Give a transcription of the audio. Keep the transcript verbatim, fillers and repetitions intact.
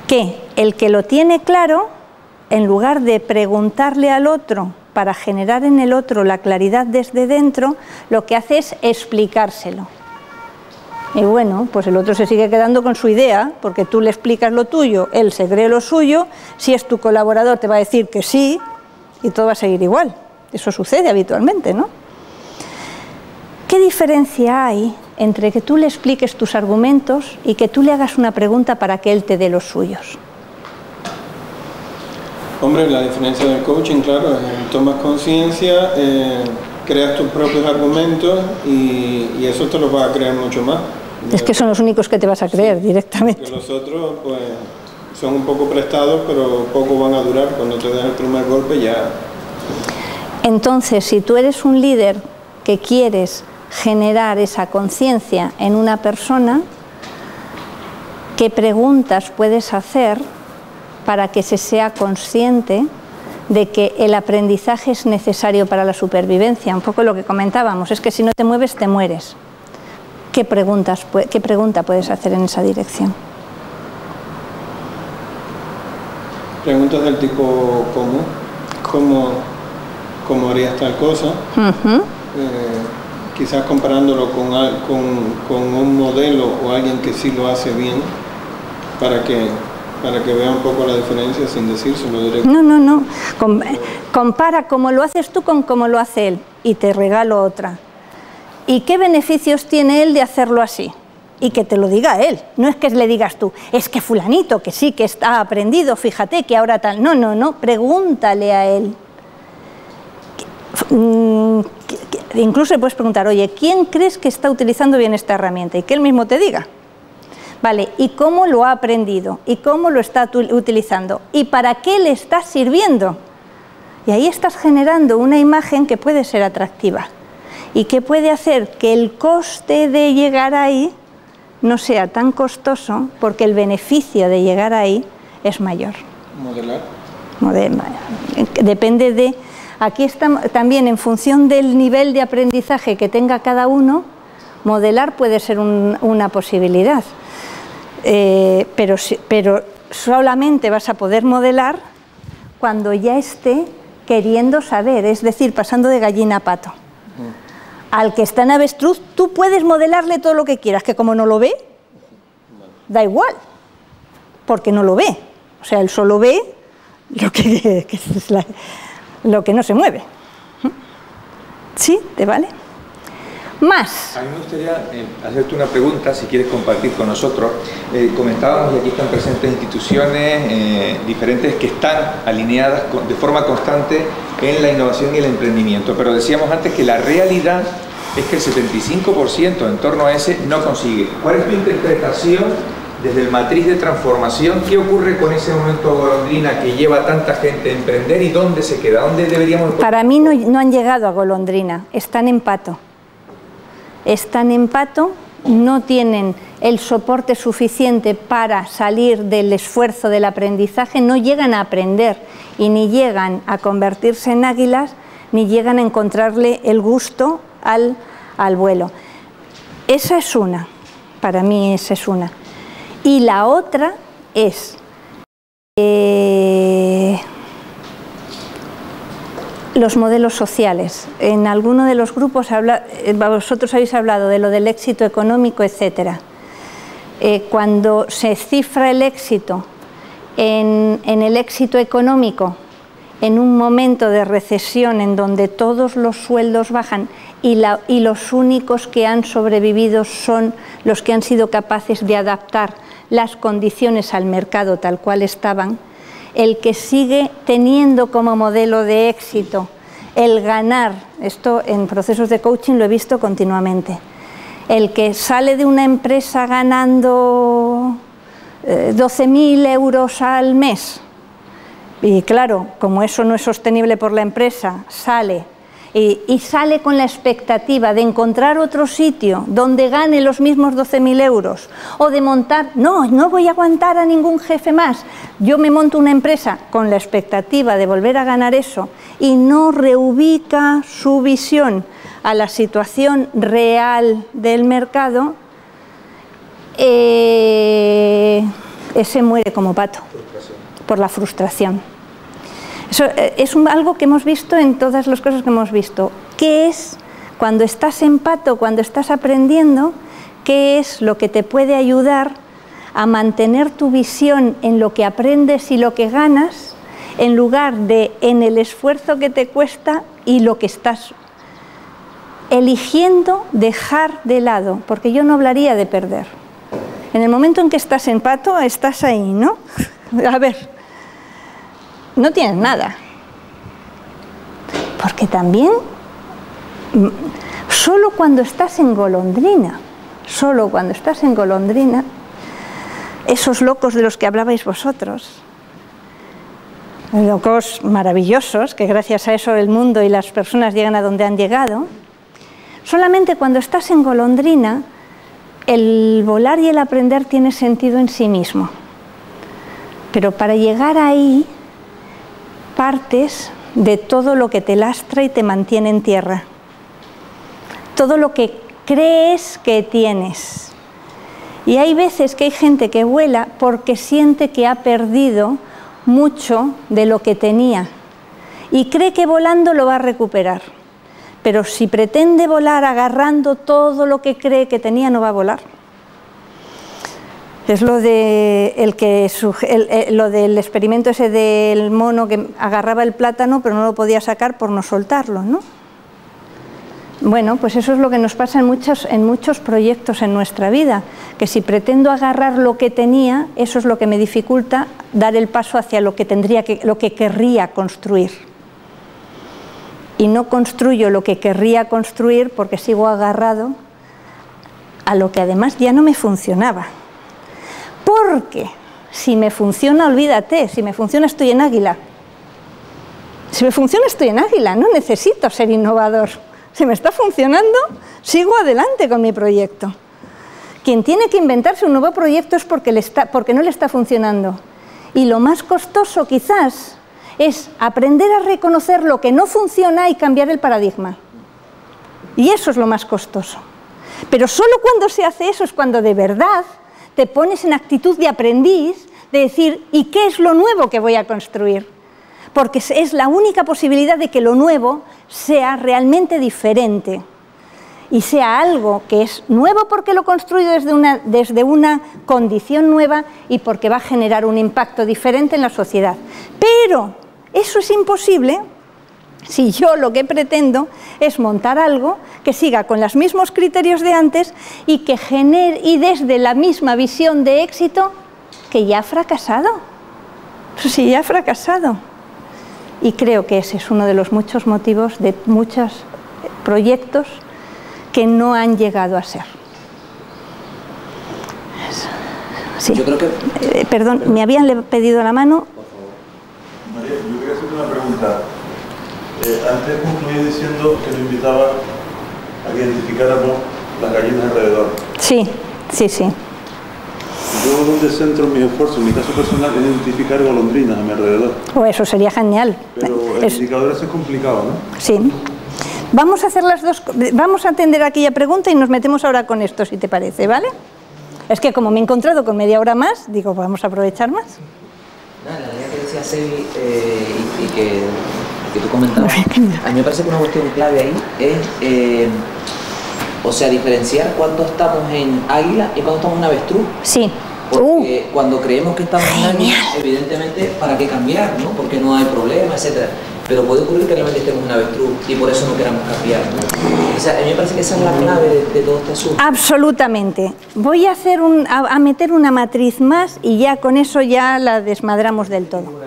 que el que lo tiene claro, en lugar de preguntarle al otro para generar en el otro la claridad desde dentro, lo que hace es explicárselo. Y bueno, pues el otro se sigue quedando con su idea, porque tú le explicas lo tuyo, él se cree lo suyo, si es tu colaborador te va a decir que sí, y todo va a seguir igual. Eso sucede habitualmente, ¿no? ¿Qué diferencia hay entre que tú le expliques tus argumentos y que tú le hagas una pregunta para que él te dé los suyos? Hombre, la diferencia del coaching, claro, es tomas conciencia, eh, creas tus propios argumentos y, y eso te los va a creer mucho más. Es que son los únicos que te vas a creer sí, directamente. Porque los otros, pues, son un poco prestados, pero poco van a durar. Cuando te das el primer golpe ya... Entonces, si tú eres un líder que quieres generar esa conciencia en una persona, ¿qué preguntas puedes hacer para que se sea consciente de que el aprendizaje es necesario para la supervivencia? Un poco lo que comentábamos, es que si no te mueves te mueres. ¿Qué preguntas, qué pregunta puedes hacer en esa dirección? Preguntas del tipo ¿cómo? ¿Cómo, cómo harías tal cosa? Uh-huh. eh, quizás comparándolo con, con, con un modelo o alguien que sí lo hace bien, para que... para que vea un poco la diferencia sin decírselo directo. No, no, no. Com compara cómo lo haces tú con cómo lo hace él y te regalo otra. ¿Y qué beneficios tiene él de hacerlo así? Y que te lo diga él. No es que le digas tú, es que fulanito, que sí, que está aprendido, fíjate que ahora tal. No, no, no, pregúntale a él. Incluso le puedes preguntar, oye, ¿quién crees que está utilizando bien esta herramienta? Y que él mismo te diga. Vale, ¿y cómo lo ha aprendido? ¿Y cómo lo está utilizando? ¿Y para qué le está sirviendo? Y ahí estás generando una imagen que puede ser atractiva y que puede hacer que el coste de llegar ahí no sea tan costoso, porque el beneficio de llegar ahí es mayor. ¿Modelar? Modelar. Depende de... Aquí está también en función del nivel de aprendizaje que tenga cada uno, modelar puede ser un, una posibilidad. Eh, pero, pero solamente vas a poder modelar cuando ya esté queriendo saber, es decir, pasando de gallina a pato. Uh-huh. Al que está en avestruz, tú puedes modelarle todo lo que quieras, que como no lo ve, da igual, porque no lo ve. O sea, él solo ve lo que, que es la, lo que no se mueve. ¿Sí? ¿Te vale? Más. A mí me gustaría eh, hacerte una pregunta, si quieres compartir con nosotros. Eh, comentábamos, y aquí están presentes instituciones eh, diferentes que están alineadas con, de forma constante en la innovación y el emprendimiento, pero decíamos antes que la realidad es que el setenta y cinco por ciento en torno a ese no consigue. ¿Cuál es tu interpretación desde el matriz de transformación? ¿Qué ocurre con ese momento golondrina que lleva a tanta gente a emprender y dónde se queda? ¿Dónde deberíamos...? Para mí no, no han llegado a golondrina, están en pato. Están en pato, no tienen el soporte suficiente para salir del esfuerzo del aprendizaje, no llegan a aprender y ni llegan a convertirse en águilas, ni llegan a encontrarle el gusto al, al vuelo. Esa es una, para mí esa es una. Y la otra es... Eh, los modelos sociales. En alguno de los grupos habla, vosotros habéis hablado de lo del éxito económico, etcétera. Eh, cuando se cifra el éxito en, en el éxito económico, en un momento de recesión en donde todos los sueldos bajan y, la, y los únicos que han sobrevivido son los que han sido capaces de adaptar las condiciones al mercado tal cual estaban, el que sigue teniendo como modelo de éxito el ganar, esto en procesos de coaching lo he visto continuamente, el que sale de una empresa ganando eh, doce mil euros al mes, y claro, como eso no es sostenible por la empresa, sale y, y sale con la expectativa de encontrar otro sitio donde gane los mismos doce mil euros o de montar, no, no voy a aguantar a ningún jefe más, yo me monto una empresa con la expectativa de volver a ganar eso y no reubica su visión a la situación real del mercado, eh, ese muere como pato, por la frustración. Eso es un, algo que hemos visto en todas las cosas que hemos visto. ¿Qué es, cuando estás en pato, cuando estás aprendiendo, qué es lo que te puede ayudar a mantener tu visión en lo que aprendes y lo que ganas, en lugar de en el esfuerzo que te cuesta y lo que estás eligiendo dejar de lado? Porque yo no hablaría de perder. En el momento en que estás en pato, estás ahí, ¿no? A ver, no tienes nada. Porque también, solo cuando estás en golondrina, solo cuando estás en golondrina, esos locos de los que hablabais vosotros, locos maravillosos, que gracias a eso el mundo y las personas llegan a donde han llegado, solamente cuando estás en golondrina, el volar y el aprender tiene sentido en sí mismo. Pero para llegar ahí, partes de todo lo que te lastra y te mantiene en tierra. Todo lo que crees que tienes. Y hay veces que hay gente que vuela porque siente que ha perdido mucho de lo que tenía y cree que volando lo va a recuperar. Pero si pretende volar agarrando todo lo que cree que tenía, no va a volar. Es lo, de el que, el, el, lo del experimento ese del mono que agarraba el plátano pero no lo podía sacar por no soltarlo, ¿no? Bueno, pues eso es lo que nos pasa en muchos, en muchos proyectos en nuestra vida, que si pretendo agarrar lo que tenía, eso es lo que me dificulta dar el paso hacia lo que, tendría que, lo que querría construir. Y no construyo lo que querría construir porque sigo agarrado a lo que además ya no me funcionaba. Porque si me funciona, olvídate, si me funciona estoy en águila. Si me funciona estoy en águila, no necesito ser innovador. Si me está funcionando, sigo adelante con mi proyecto. Quien tiene que inventarse un nuevo proyecto es porque, le está, porque no le está funcionando. Y lo más costoso quizás es aprender a reconocer lo que no funciona y cambiar el paradigma. Y eso es lo más costoso. Pero solo cuando se hace eso es cuando de verdad te pones en actitud de aprendiz, de decir, ¿y qué es lo nuevo que voy a construir? Porque es la única posibilidad de que lo nuevo sea realmente diferente y sea algo que es nuevo porque lo he construido desde una, desde una condición nueva y porque va a generar un impacto diferente en la sociedad. Pero eso es imposible si yo lo que pretendo es montar algo que siga con los mismos criterios de antes y que genere, y desde la misma visión de éxito que ya ha fracasado. Sí, ya ha fracasado. Y creo que ese es uno de los muchos motivos de muchos proyectos que no han llegado a ser. Sí. Yo creo que... Eh, perdón, me habían pedido la mano. Por favor. María, yo quería hacerte una pregunta. Eh, antes concluí diciendo que nos invitaba a que identificáramos las gallinas alrededor. Sí, sí, sí. Yo donde centro mis esfuerzos, en mi caso personal, es identificar golondrinas a mi alrededor. Oh, eso sería genial. Pero el es... indicador ese es complicado, ¿no? Sí. Vamos a hacer las dos, vamos a atender aquella pregunta y nos metemos ahora con esto, si te parece, ¿vale? Es que como me he encontrado con media hora más, digo, vamos a aprovechar más. Nada, la idea que decía Sebi eh, y, y que, que tú comentabas, a mí me parece que una cuestión clave ahí es, eh, o sea, diferenciar cuando estamos en águila y cuando estamos en avestruz. Sí. Porque uh. cuando creemos que estamos en águila, evidentemente, ¿para qué cambiar, no? Porque no hay problema, etcétera. Pero puede ocurrir que realmente estemos en avestruz y por eso no queramos cambiar, ¿no? O sea, a mí me parece que esa es la clave de, de todo este asunto. Absolutamente. Voy a, hacer un, a, a meter una matriz más y ya con eso ya la desmadramos del todo.